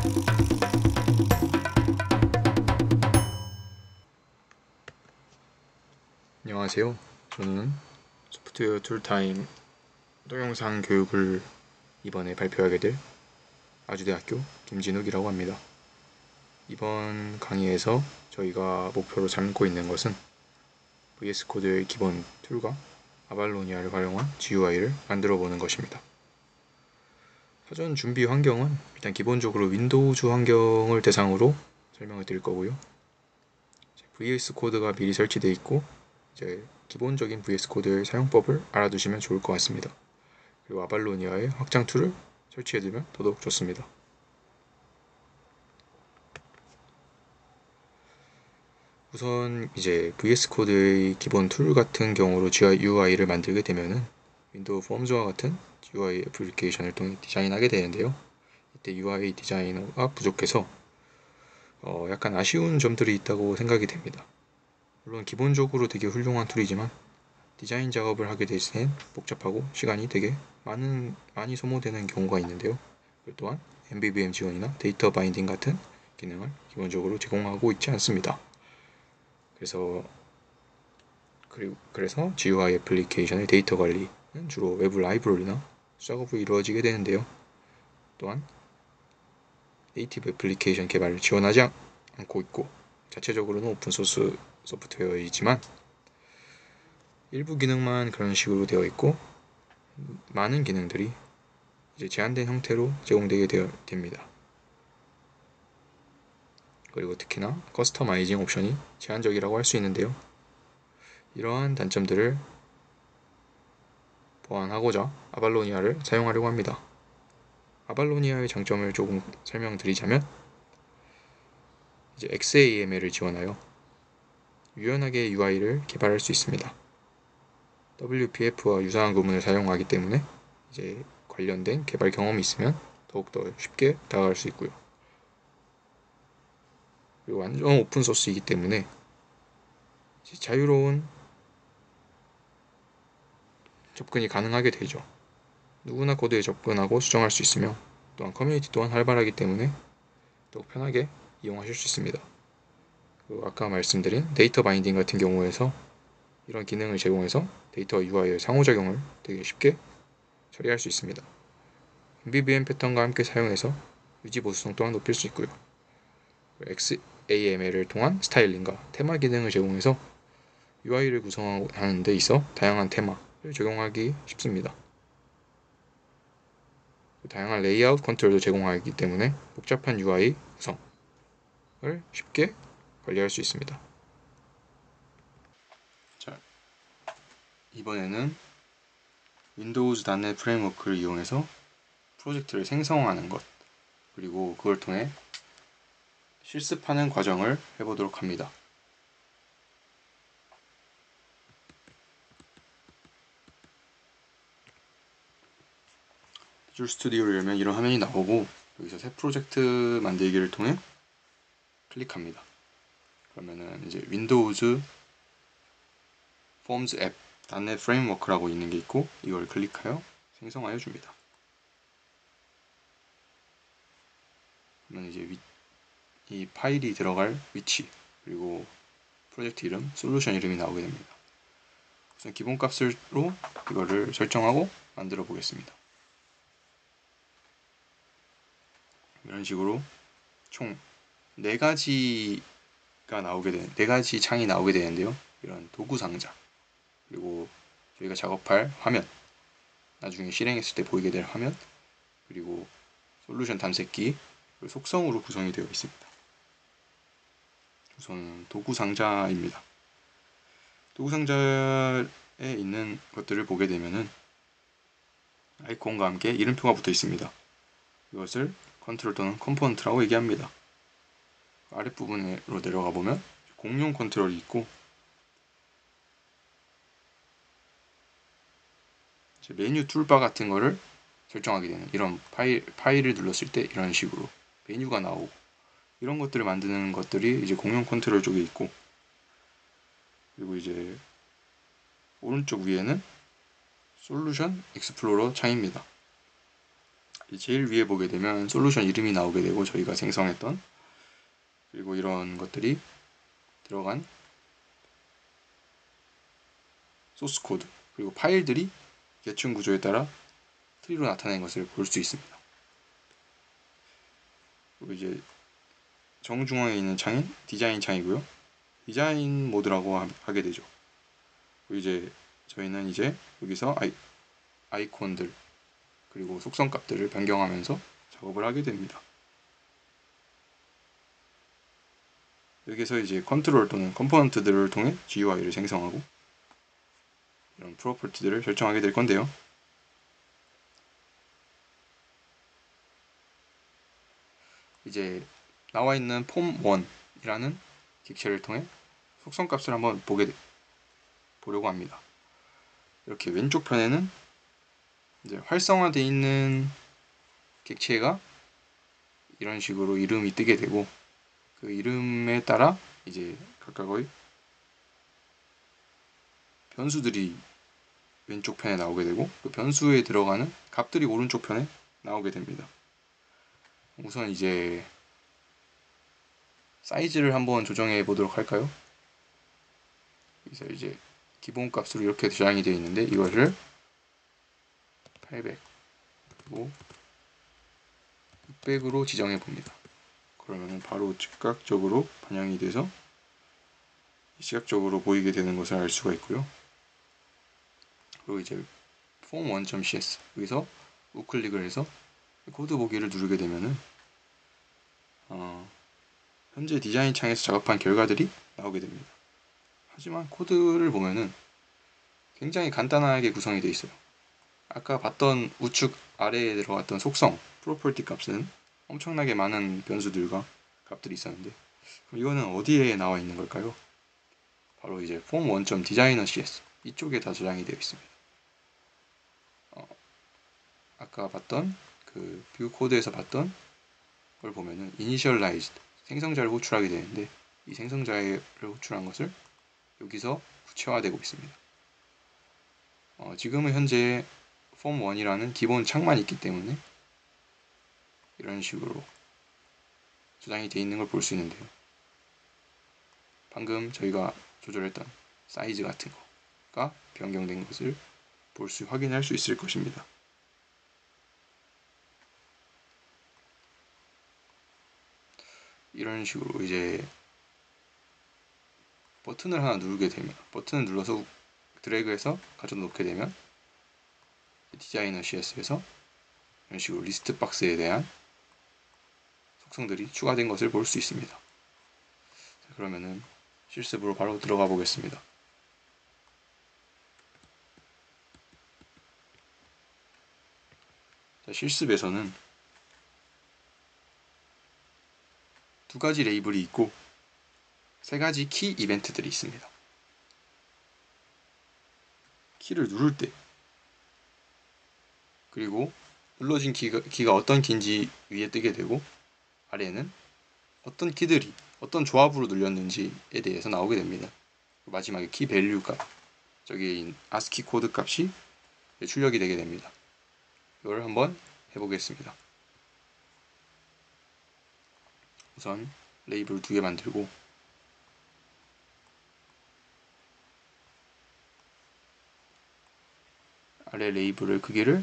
안녕하세요. 저는 소프트웨어 툴타임 동영상 교육을 이번에 발표하게 될 아주대학교 김진욱이라고 합니다. 이번 강의에서 저희가 목표로 삼고 있는 것은 VS 코드의 기본 툴과 아발로니아를 활용한 GUI를 만들어 보는 것입니다. 사전 준비 환경은 일단 기본적으로 윈도우즈 환경을 대상으로 설명을 드릴 거고요. VS 코드가 미리 설치되어 있고 이제 기본적인 VS 코드의 사용법을 알아두시면 좋을 것 같습니다. 그리고 아발로니아의 확장 툴을 설치해두면 더더욱 좋습니다. 우선 이제 VS 코드의 기본 툴 같은 경우로 UI를 만들게 되면은 윈도우 폼즈와 같은 UI 애플리케이션을 통해 디자인하게 되는데요. 이때 UI 디자이너가 부족해서 약간 아쉬운 점들이 있다고 생각이 됩니다. 물론 기본적으로 되게 훌륭한 툴이지만 디자인 작업을 하게 될 때는 복잡하고 시간이 되게 많이 소모되는 경우가 있는데요. 또한 MVVM 지원이나 데이터 바인딩 같은 기능을 기본적으로 제공하고 있지 않습니다. 그래서 GUI 애플리케이션의 데이터 관리는 주로 외부 라이브러리나 작업으로 이루어지게 되는데요. 또한 네이티브 애플리케이션 개발을 지원하지 않고 있고 자체적으로는 오픈소스 소프트웨어이지만 일부 기능만 그런 식으로 되어 있고 많은 기능들이 이제 제한된 형태로 제공되게 됩니다. 그리고 특히나 커스터마이징 옵션이 제한적이라고 할 수 있는데요. 이러한 단점들을 보완하고자 아발로니아를 사용하려고 합니다. 아발로니아의 장점을 조금 설명드리자면 이제 XAML을 지원하여 유연하게 UI를 개발할 수 있습니다. WPF와 유사한 구문을 사용하기 때문에 이제 관련된 개발 경험이 있으면 더욱더 쉽게 다가갈 수 있고요. 그리고 완전 오픈소스이기 때문에 자유로운 접근이 가능하게 되죠. 누구나 코드에 접근하고 수정할 수 있으며 또한 커뮤니티 또한 활발하기 때문에 더욱 편하게 이용하실 수 있습니다. 그리고 아까 말씀드린 데이터 바인딩 같은 경우에서 이런 기능을 제공해서 데이터와 UI의 상호작용을 되게 쉽게 처리할 수 있습니다. MVVM 패턴과 함께 사용해서 유지 보수성 또한 높일 수 있고요. XAML을 통한 스타일링과 테마 기능을 제공해서 UI를 구성하는 데 있어 다양한 테마를 적용하기 쉽습니다. 다양한 레이아웃 컨트롤도 제공하기 때문에 복잡한 UI 구성을 쉽게 관리할 수 있습니다. 자, 이번에는 윈도우즈 .NET 프레임워크를 이용해서 프로젝트를 생성하는 것 그리고 그걸 통해 실습하는 과정을 해보도록 합니다. 비주얼 스튜디오를 열면 이런 화면이 나오고 여기서 새 프로젝트 만들기를 통해 클릭합니다. 그러면은 이제 윈도우즈 폼즈 앱 .NET 프레임워크라고 있는 게 있고 이걸 클릭하여 생성하여 줍니다. 그러면 이제 이 파일이 들어갈 위치 그리고 프로젝트 이름, 솔루션 이름이 나오게 됩니다. 우선 기본값으로 이거를 설정하고 만들어 보겠습니다. 이런 식으로 총 4가지 창이 나오게 되는데요. 이런 도구 상자 그리고 저희가 작업할 화면 나중에 실행했을 때 보이게 될 화면 그리고 솔루션 탐색기 그리고 속성으로 구성이 되어 있습니다. 우선 도구 상자입니다. 도구 상자에 있는 것들을 보게 되면은 아이콘과 함께 이름표가 붙어 있습니다. 이것을 컨트롤 또는 컴포넌트라고 얘기합니다. 아랫부분으로 내려가 보면 공용 컨트롤이 있고 메뉴 툴바 같은 거를 설정하게 되는 이런 파일을 눌렀을 때 이런 식으로 메뉴가 나오고 이런 것들을 만드는 것들이 이제 공용 컨트롤 쪽에 있고 그리고 이제 오른쪽 위에는 솔루션 익스플로러 창입니다. 제일 위에 보게 되면 솔루션 이름이 나오게 되고 저희가 생성했던, 그리고 이런 것들이 들어간 소스 코드, 그리고 파일들이 계층 구조에 따라 트리로 나타낸 것을 볼 수 있습니다. 그리고 이제 정중앙에 있는 창인 디자인 창이고요. 디자인 모드라고 하게 되죠. 그리고 이제 저희는 이제 여기서 아이콘들 그리고 속성 값들을 변경하면서 작업을 하게 됩니다. 여기서 이제 컨트롤 또는 컴포넌트들을 통해 GUI를 생성하고 이런 프로퍼티들을 설정하게 될 건데요. 이제 나와 있는 폼1이라는 객체를 통해 속성 값을 한번 보려고 합니다. 이렇게 왼쪽 편에는 이제 활성화되어 있는 객체가 이런 식으로 이름이 뜨게 되고, 그 이름에 따라 이제 각각의 변수들이 왼쪽 편에 나오게 되고, 그 변수에 들어가는 값들이 오른쪽 편에 나오게 됩니다. 우선 이제 사이즈를 한번 조정해 보도록 할까요? 그래서 이제 기본 값으로 이렇게 저장이 되어 있는데 이것을 800 그리고 600으로 지정해 봅니다. 그러면 바로 즉각적으로 반영이 돼서 시각적으로 보이게 되는 것을 알 수가 있고요. 그리고 이제 form1.cs 여기서 우클릭을 해서 코드 보기를 누르게 되면은 현재 디자인 창에서 작업한 결과들이 나오게 됩니다. 하지만 코드를 보면은 굉장히 간단하게 구성이 되어 있어요. 아까 봤던 우측 아래에 들어갔던 속성, property 값은 엄청나게 많은 변수들과 값들이 있었는데, 그럼 이거는 어디에 나와 있는 걸까요? 바로 이제 form1.designer.cs 이쪽에 다 저장이 되어 있습니다. 아까 봤던 그 뷰 코드에서 봤던 걸 보면은 initialized 생성자를 호출하게 되는데, 이 생성자를 호출한 것을 여기서 구체화되고 있습니다. 지금은 현재 form1이라는 기본 창만 있기 때문에 이런 식으로 저장이 되어 있는 걸 볼 수 있는데요. 방금 저희가 조절했던 사이즈 같은 거가 변경된 것을 확인할 수 있을 것입니다. 이런 식으로 이제 버튼을 하나 누르게 되면, 버튼을 눌러서 드래그해서 가져놓게 되면 디자이너 CS에서 이런 식으로 리스트 박스에 대한 속성들이 추가된 것을 볼 수 있습니다. 자, 그러면은 실습으로 바로 들어가 보겠습니다. 자, 실습에서는 두 가지 레이블이 있고 세 가지 키 이벤트들이 있습니다. 키를 누를 때, 그리고 눌러진 키가 어떤 키인지 위에 뜨게 되고, 아래에는 어떤 키들이 어떤 조합으로 눌렸는지에 대해서 나오게 됩니다. 마지막에 키 밸류 값, 저기 ASCII 코드 값이 출력이 되게 됩니다. 이걸 한번 해보겠습니다. 우선 레이블 2개 만들고, 아래 레이블의 크기를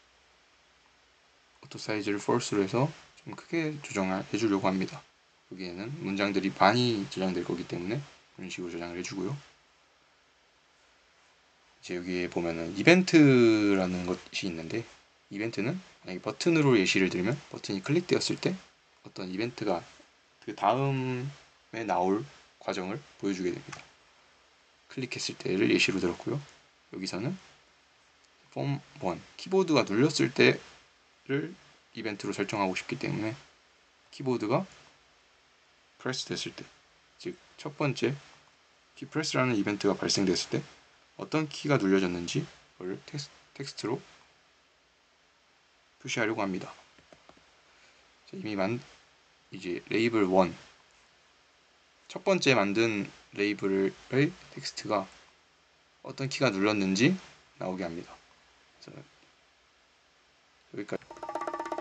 오토 사이즈를 false로 해서 좀 크게 조정해 주려고 합니다. 여기에는 문장들이 많이 저장될 거기 때문에 이런 식으로 저장을 해주고요. 이제 여기에 보면은 이벤트라는 것이 있는데, 이벤트는 만약에 버튼으로 예시를 들면 버튼이 클릭되었을 때 어떤 이벤트가 그 다음에 나올 과정을 보여주게 됩니다. 클릭했을 때를 예시로 들었고요. 여기서는 form1 키보드가 눌렸을 때를 이벤트로 설정하고 싶기 때문에 키보드가 프레스 됐을 때, 즉 첫 번째 키 프레스라는 이벤트가 발생됐을 때 어떤 키가 눌려졌는지 그걸 텍스트로 표시하려고 합니다. 이미 이제 레이블 1 첫 번째 만든 레이블의 텍스트가 어떤 키가 눌렀는지 나오게 합니다. 그래서 여기까지.